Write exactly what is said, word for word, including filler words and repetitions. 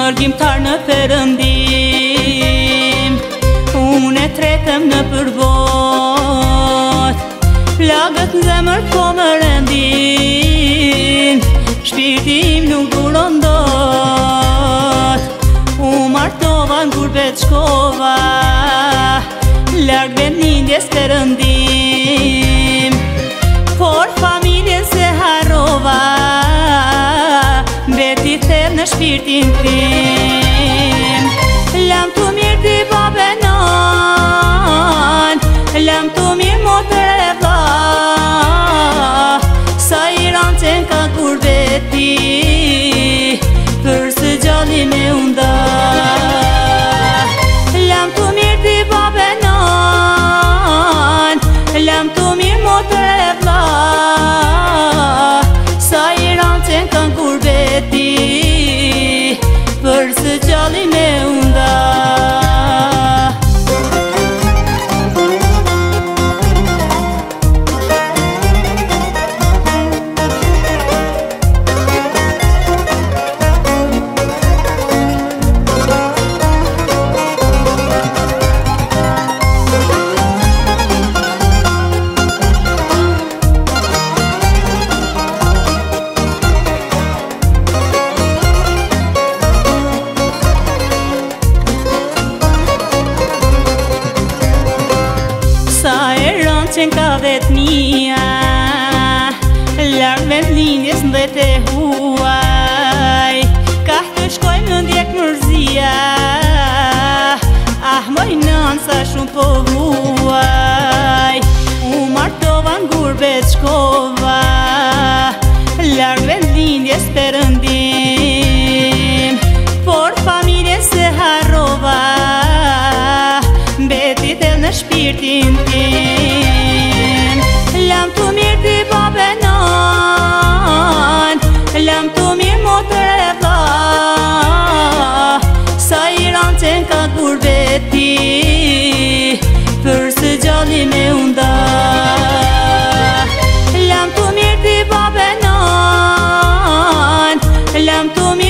Shërgjimtar në Perëndim, unë e tretëm në përbot. Plagët në zemër po më rendin, shpirti im nuk duron dot. U martova në gurbet shkova, larg vendlindjes Perëndim. Por familjen se harrova, mbeti thellë në shpirtin tim. Lam të mirë ti babe nan, lam të mirë motër e vlla, sa i rancen ka gurbeti, për së gjalli me unda. Lam të mirë ti babe nan, lam të mirë motër e vlla, sa i rancen ka gurbeti, për së gjalli me unda. Qenë ka vetë mija, larg vendlindjes në dhe të huaj, ka të shkoj në ndjek mërzia, ah moj nën sa shumë po vuaj. U martova në gurbet shkova, larg vendlindjes Perëndim. Por familjen se harrova, mbeti thellë në shpirtin tim. Lam të mirë ti babe nan, lam të mirë motër e vlla, sa i rancen ka gurbeti, për së gjalli me unda. Lam të mirë ti babe nan, lam të mirë